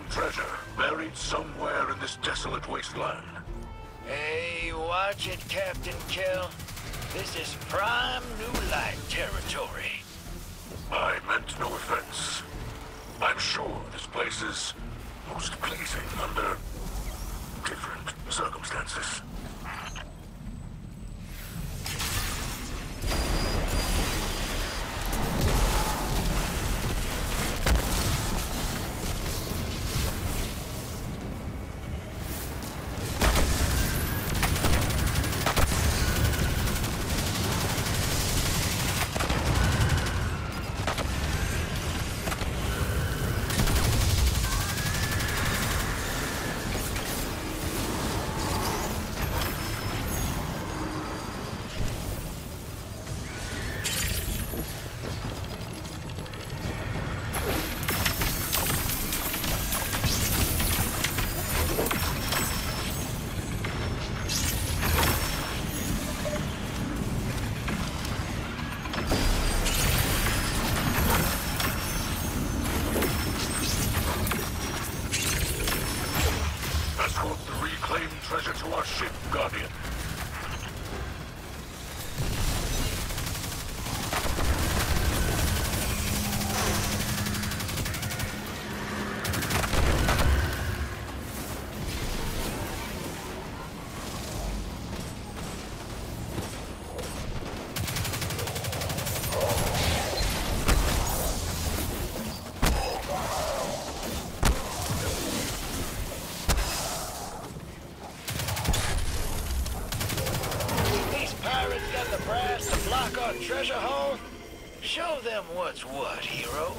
treasure buried somewhere in this desolate wasteland. Hey, watch it, Captain Kell. This is prime New Light territory. I meant no offense. I'm sure this place is most pleasing under different circumstances. Escort the reclaimed treasure to our ship, Guardian. Our treasure haul? Show them what's what, hero.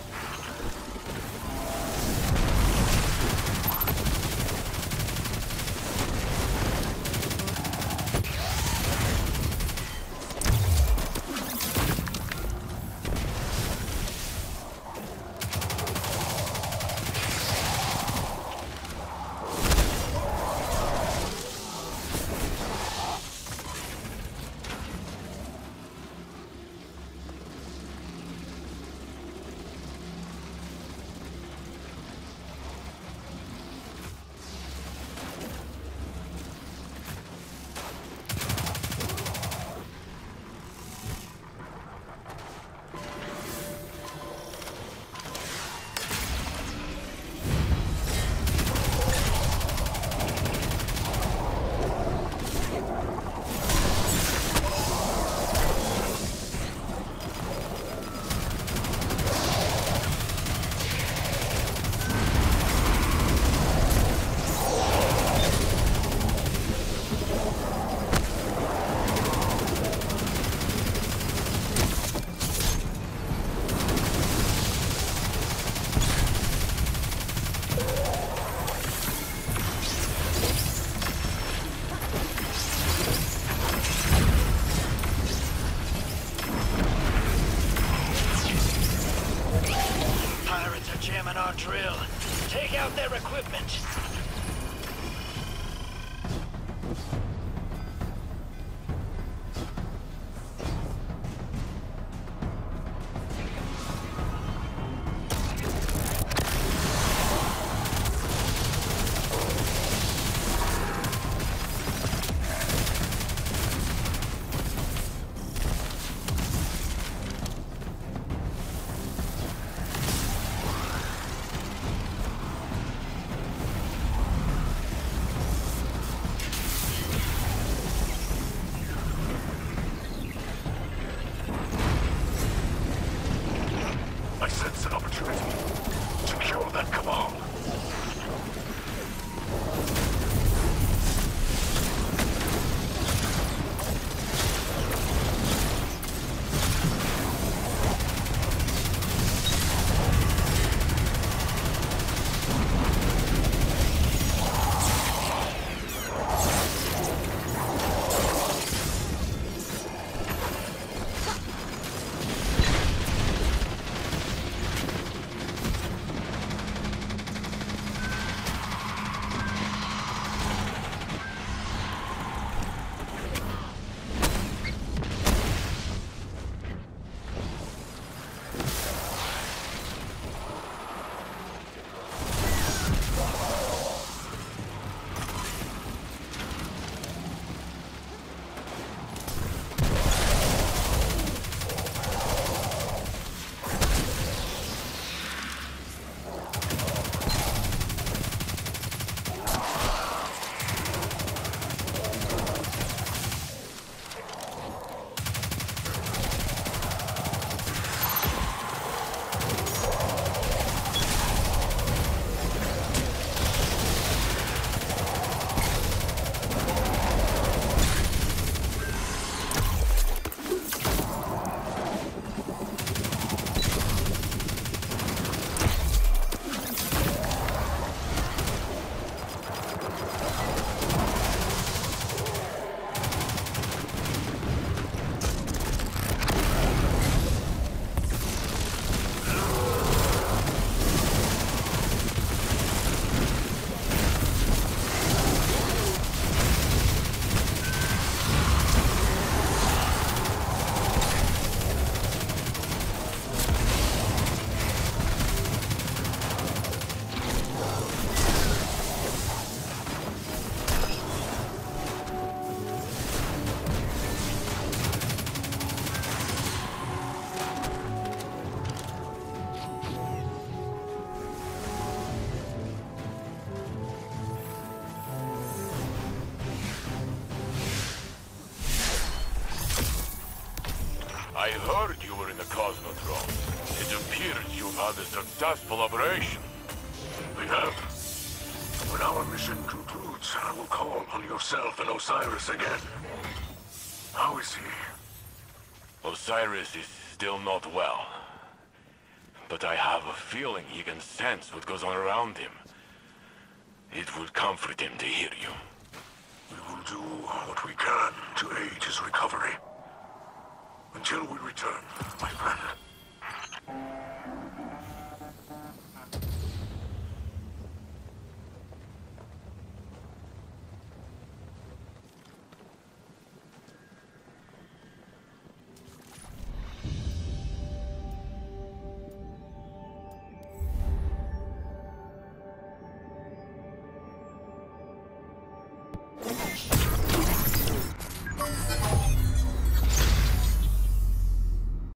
had a successful operation. We have. When our mission concludes, I will call on yourself and Osiris again. How is he? Osiris is still not well. But I have a feeling he can sense what goes on around him. It would comfort him to hear you. We will do what we can to aid his recovery. Until we return, my friend.